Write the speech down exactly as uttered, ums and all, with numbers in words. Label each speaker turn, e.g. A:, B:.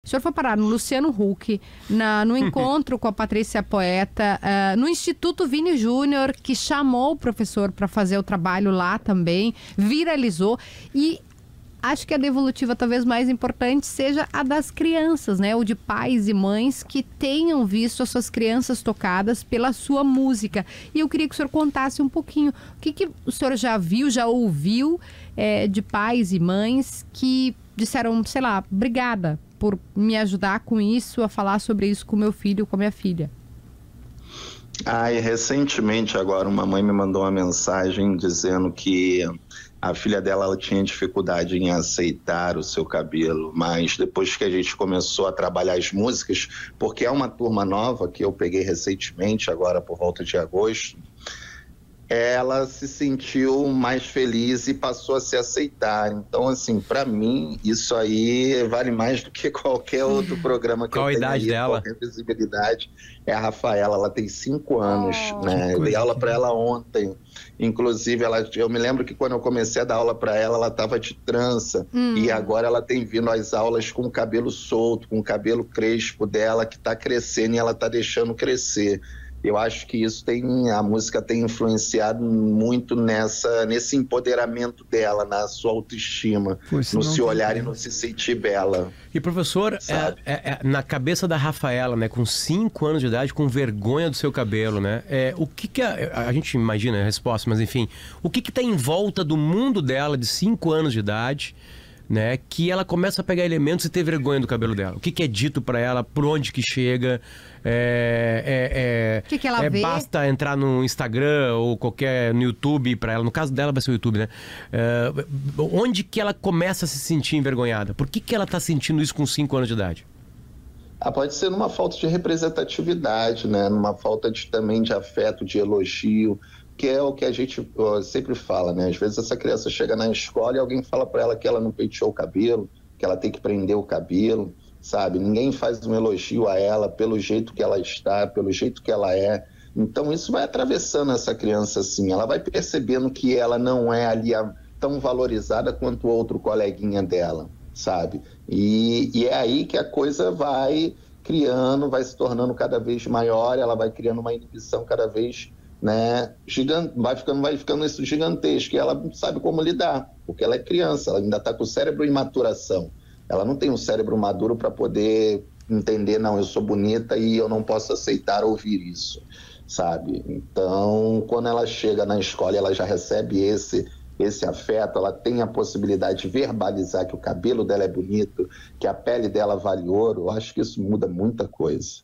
A: O senhor foi parar no Luciano Huck, na, no encontro com a Patrícia Poeta, uh, no Instituto Vini Júnior, que chamou o professor para fazer o trabalho lá também, viralizou. E acho que a devolutiva talvez mais importante seja a das crianças, né? Ou de pais e mães que tenham visto as suas crianças tocadas pela sua música. E eu queria que o senhor contasse um pouquinho o que, que o senhor já viu, já ouviu é, de pais e mães que disseram, sei lá, obrigada por me ajudar com isso, a falar sobre isso com meu filho, com a minha filha.
B: Ah, e recentemente agora uma mãe me mandou uma mensagem dizendo que a filha dela ela tinha dificuldade em aceitar o seu cabelo, mas depois que a gente começou a trabalhar as músicas, porque é uma turma nova que eu peguei recentemente, agora por volta de agosto, ela se sentiu mais feliz e passou a se aceitar. Então, assim, para mim, isso aí vale mais do que qualquer outro programa que
C: Qual
B: eu tenho
C: a idade
B: aí,
C: dela?
B: qualquer visibilidade. É a Rafaela, ela tem cinco anos,
A: Oh,
B: né? Eu dei aula para ela ontem. Inclusive, ela, eu me lembro que quando eu comecei a dar aula para ela, ela estava de trança. Hum. E agora ela tem vindo às aulas com o cabelo solto, com o cabelo crespo dela, que está crescendo e ela está deixando crescer. Eu acho que isso tem, a música tem influenciado muito nessa, nesse empoderamento dela, na sua autoestima, no se olhar e no se sentir bela.
C: E professor, é, é, é, na cabeça da Rafaela, né, com cinco anos de idade, com vergonha do seu cabelo, né, é, o que que a, a gente imagina a resposta, mas enfim, o que que tá em volta do mundo dela de cinco anos de idade, né, que ela começa a pegar elementos e ter vergonha do cabelo dela? O que que é dito para ela, por onde que chega? É, é, é,
A: que que ela
C: é,
A: vê?
C: Basta entrar no Instagram ou qualquer no YouTube para ela, no caso dela vai ser o YouTube, né? É, onde que ela começa a se sentir envergonhada? Por que que ela tá sentindo isso com cinco anos de idade?
B: Ah, pode ser numa falta de representatividade, né? Numa falta de, também de afeto, de elogio, que é o que a gente ó, sempre fala, né? Às vezes essa criança chega na escola e alguém fala para ela que ela não penteou o cabelo, que ela tem que prender o cabelo, sabe? Ninguém faz um elogio a ela pelo jeito que ela está, pelo jeito que ela é. Então isso vai atravessando essa criança assim, ela vai percebendo que ela não é ali a, tão valorizada quanto o outro coleguinha dela, sabe? E, e é aí que a coisa vai criando, vai se tornando cada vez maior, ela vai criando uma inibição cada vez, né, gigante, vai ficando, vai ficando isso gigantesco, e ela não sabe como lidar, porque ela é criança, ela ainda está com o cérebro em maturação, ela não tem um cérebro maduro para poder entender, não, eu sou bonita e eu não posso aceitar ouvir isso, sabe? Então, quando ela chega na escola, ela já recebe esse esse afeto, ela tem a possibilidade de verbalizar que o cabelo dela é bonito, que a pele dela vale ouro, eu acho que isso muda muita coisa.